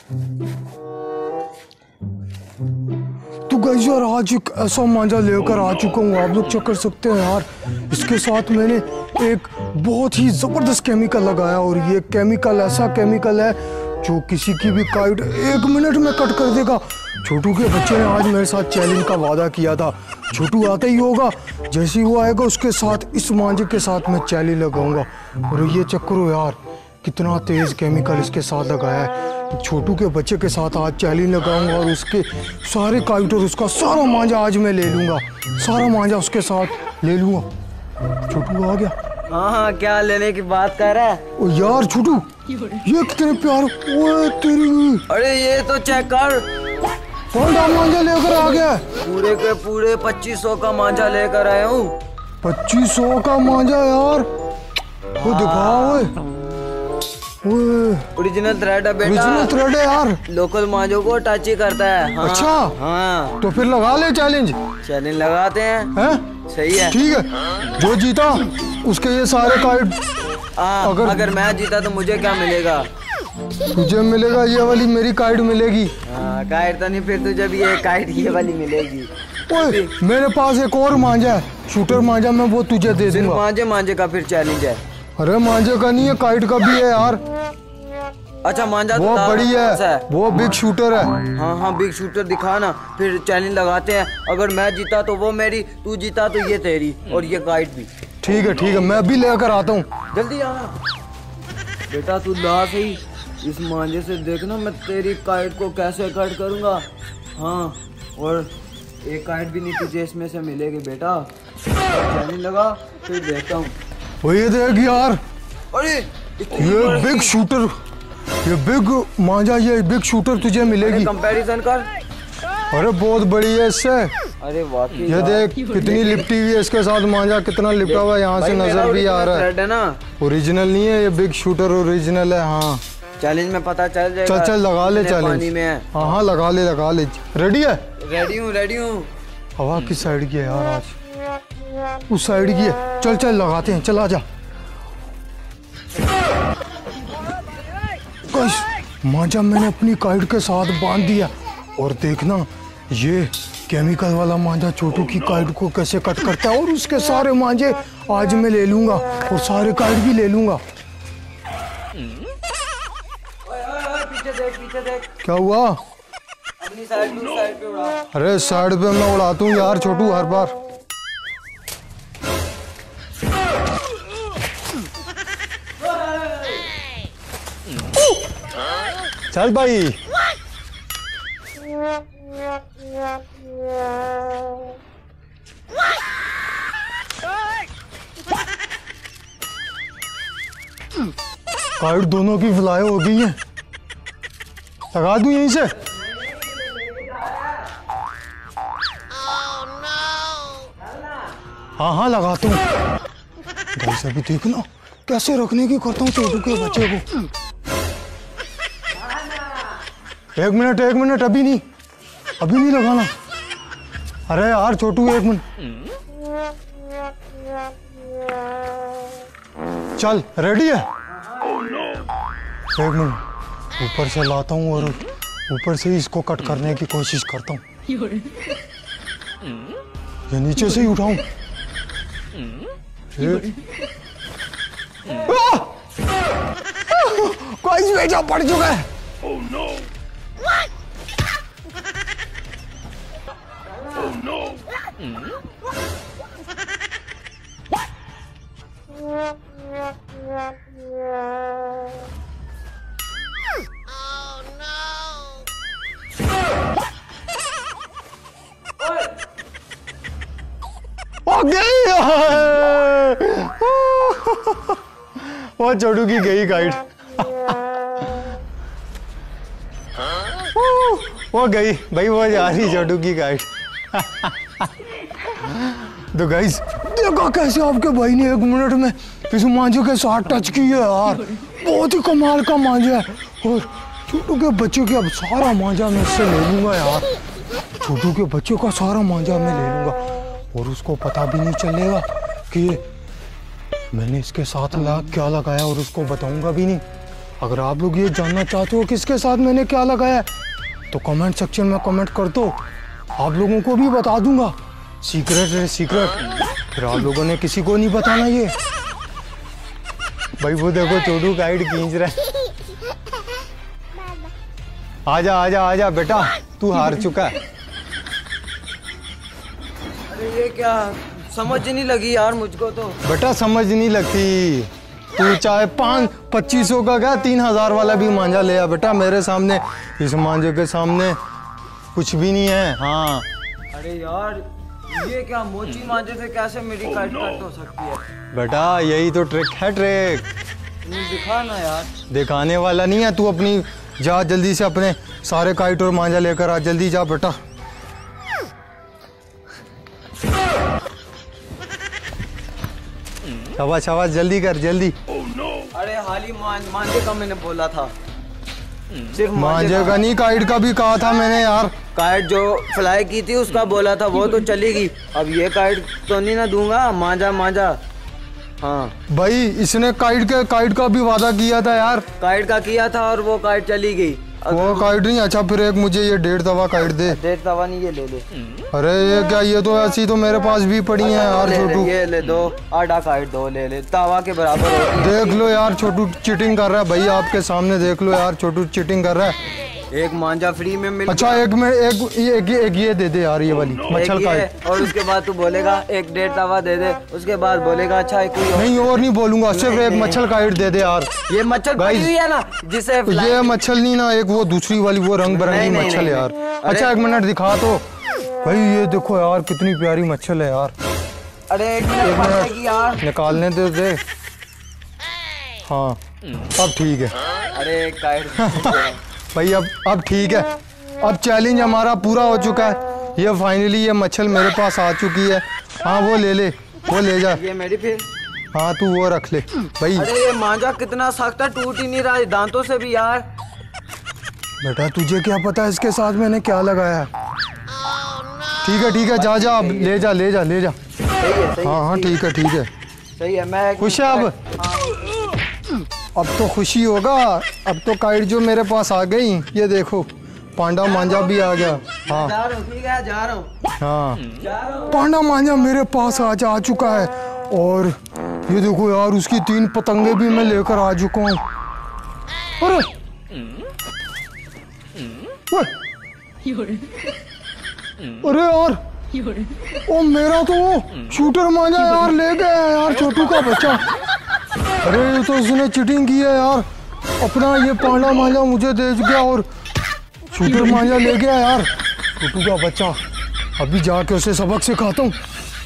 तो गाइस यार आज एक ऐसा मांझा लेकर आ चुका हूँ, आप लोग चेक कर सकते हैं यार। इसके साथ मैंने एक बहुत ही ज़बरदस्त केमिकल लगाया और ये केमिकल ऐसा केमिकल है जो किसी की भी काइट 1 मिनट में कट कर देगा। छोटू के बच्चे ने आज मेरे साथ चैलेंज का वादा किया था। छोटू आता ही होगा, जैसे ही वो आएगा उसके साथ इस मांझे के साथ मैं चैलेंज लगाऊंगा। और ये चेक करो यार कितना तेज़ केमिकल इसके साथ लगाया है। छोटू के बच्चे के साथ आज चैलेंज लगाऊंगा और उसके सारे काइट और उसका सारा मांझा आज मैं ले लूँगा। सारा मांझा उसके साथ ले लूँगा। छोटू आ गया। हाँ, क्या लेने की बात कर रहा है? ओ यार छोटू ये कितने प्यार, ओए तेरी। अरे ये तो चेक कर, कौन सा मांझा लेकर आ गया? पूरे के पूरे 2500 का मांझा लेकर आया हूँ। 2500 का मांझा यार, वो दिखाओ। ओरिजिनल थ्रेड है बेटा। ओरिजिनल थ्रेड है यार, लोकल मांझों को टच ही करता है। हाँ। अच्छा हाँ, तो फिर लगा ले चैलेंज। चैलेंज लगाते हैं। सही है, ठीक है। जो जीता उसके ये सारे काइट। अगर मैं जीता तो मुझे क्या मिलेगा? तुझे मिलेगा ये वाली मेरी काइट मिलेगी। काइट तो नहीं, फिर तुझे भी ये काइट ये वाली मिलेगी। ओए मेरे पास एक और मांझा है, शूटर मांझा, मैं वो तुझे दे दूंगा। मांझे का फिर चैलेंज है? अरे मांझे का नहीं है, काइट का भी है यार। अच्छा मांझा वो बड़ी है, वो बिग शूटर है। हाँ बिग शूटर दिखा ना, फिर चैलेंज लगाते हैं। अगर मैं जीता तो वो मेरी, तू जीता तो ये तेरी और ये काइट भी। ठीक है मैं अभी लेकर आता हूँ। जल्दी आना बेटा, तू ला सही। इस मांझे से देखना मैं तेरी काइट को कैसे कट करूँगा। हाँ, और एक काइट भी नहीं तुझे इसमें से मिलेगी बेटा। चैलेंज लगा फिर देखता हूँ। वो ये देख यार, अरे ये बिग शूटर, ये बिग मांझा, ये बिग शूटर तुझे मिलेगी। कंपैरिजन कर। अरे बहुत बड़ी है इससे। अरे वाकई ये देख कितनी लिपटी हुई है इसके साथ, मांझा कितना लिपटा हुआ है, यहाँ से नजर भी आ रहा है ना। ओरिजिनल नहीं है ये, बिग शूटर ओरिजिनल है। हाँ चैलेंज में पता चल जाएगा। चल लगा ले चैलेंज। हाँ लगा ले। रेडी है? रेडी हूँ। हवा किस साइड की है यार आज? उस साइड की है। चल लगाते हैं, चल आजा। मांझा मैंने अपनी काइट के साथ बांध दिया और देखना ये केमिकल वाला मांझा छोटू की काइट को कैसे कट करता है। और उसके सारे मांझे आज मैं ले लूंगा और सारे काइट भी ले लूंगा। पीछे देख। क्या हुआ? अपनी साइड पे उड़ा। अरे साइड पे मैं उड़ाता हूँ यार छोटू हर बार। चल भाई। काइट दोनों की फ्लाई हो गई है, लगा दूं यहीं से? हाँ लगाता हूँ। गाइस अभी देखना कैसे रखने की करता हूँ छोटू के बच्चे को। एक मिनट अभी नहीं लगाना। अरे यार छोटू 1 मिनट। चल रेडी है? 1 मिनट ऊपर से लाता हूँ और ऊपर से ही इसको कट करने की कोशिश करता हूँ। ये नीचे से ही उठाऊं। कोई भेजा पड़ चुका है। Oh no! What? Oh no! वो छोटू की गई काइट। वो गई भाई, वो जा रही छोटू की काइट। तो गाइस देखो कैसे आपके भाई ने 1 मिनट में इस मांझे के साथ टच की है यार। बहुत ही कमाल का मांझा है। और छोटू के बच्चे के अब सारा मांझा मैं इससे ले लूंगा यार। छोटू के बच्चे का सारा मांझा मैं ले लूंगा और उसको पता भी नहीं चलेगा कि मैंने इसके साथ क्या लगाया और उसको बताऊंगा भी नहीं। अगर आप लोग ये जानना चाहते हो किसके साथ मैंने क्या लगाया है, तो कमेंट सेक्शन में कमेंट कर दो, आप लोगों को भी बता दूंगा। सीक्रेट है सीक्रेट, फिर आप लोगों ने किसी को नहीं बताना ये। भाई वो देखो छोटू काइट खींच रहा है। आजा आजा आजा बेटा, तू हार चुका है। अरे ये क्या, समझ नहीं लगी यार मुझको तो। बेटा समझ नहीं लगती, तू चाहे 2500 का क्या 3000 वाला भी मांझा ले आ बेटा मेरे सामने। इस मांझे के सामने कुछ भी नहीं है। हाँ अरे यार ये क्या, मोची मांझे से कैसे मेरी काइट कट हो सकती है? बेटा यही तो ट्रिक है, ट्रिक। दिखा ना यार। दिखाने वाला नहीं है, तू अपनी जा जल्दी से अपने सारे काइट और मांझा लेकर आ, जल्दी जा बेटा। शाबाश शाबाश, जल्दी कर जल्दी। अरे हाल ही मांझे का मैंने बोला था, सिर्फ मांझे का नहीं काइट का भी कहा था मैंने यार। काइट जो फ्लाई की थी उसका बोला था, वो तो चली गई। अब ये काइट तो नहीं ना दूंगा, मांझा मांझा। हाँ भाई इसने काइट का भी वादा किया था यार। काइट का किया था और वो काइट चली गई। वो काइट नहीं, अच्छा फिर एक मुझे ये 1.5 तवा काइट दे। 1.5 तवा नहीं, ये ले ले। अरे ये क्या, ये तो ऐसी तो मेरे पास भी पड़ी है यार छोटू। ये ले दो, आधा काइट दो, ले ले, तवा के बराबर होती है। देख लो यार छोटू चीटिंग कर रहा है भाई, आपके सामने देख लो यार, छोटू चीटिंग कर रहा है। एक मांझा फ्री में मिल। अच्छा एक ये दे दे यार, ये वाली मच्छर काइट। और उसके बाद तू बोलेगा 1.5 तवा दे दे, उसके बाद बोलेगा अच्छा कोई नहीं और नहीं बोलूंगा, सिर्फ एक मच्छर काइट दे दे यार। ये मच्छर पड़ी हुई है ना जिसे ये मच्छर नहीं ना, एक वो दूसरी वाली वो रंग बिरंगी मच्छर है यार। अच्छा एक मिनट दिखा तो भाई, ये देखो यार कितनी प्यारी मच्छर है यार। अरे एक मिनट यार, निकालने दे। हाँ अब ठीक है। अरे काइट भाई अब ठीक है, अब चैलेंज हमारा पूरा हो चुका है। ये फाइनली ये मच्छर मेरे पास आ चुकी है। हाँ वो ले ले, वो ले जा। ये मेरी फिर। हाँ तू वो रख ले भाई। अरे ये मांझा कितना सख्त है, टूट ही नहीं रहा दांतों से भी यार। बेटा तुझे क्या पता है इसके साथ मैंने क्या लगाया है। ठीक है जा जा, अब ले जा ले जा ले जा। हाँ ठीक है सही है। मैं खुश है अब तो खुशी होगा। अब तो काइट जो मेरे पास आ गई, ये देखो पांडा मांझा भी आ गया। हाँ ठीक है, जा रहा हूँ। हाँ पांडा मांझा मेरे पास आ चुका है। और ये देखो यार उसकी 3 पतंगे भी मैं लेकर आ चुका हूँ। अरे यार ओ मेरा तो वो शूटर मांझा यार ले गया यार, छोटू का बच्चा। अरे ये तो उसने चीटिंग की है यार, अपना ये पांडा मांझा मुझे दे गया और शूटर मांझा ले गया यार, छोटू का बच्चा। अभी जाके उसे सबक सिखाता हूँ।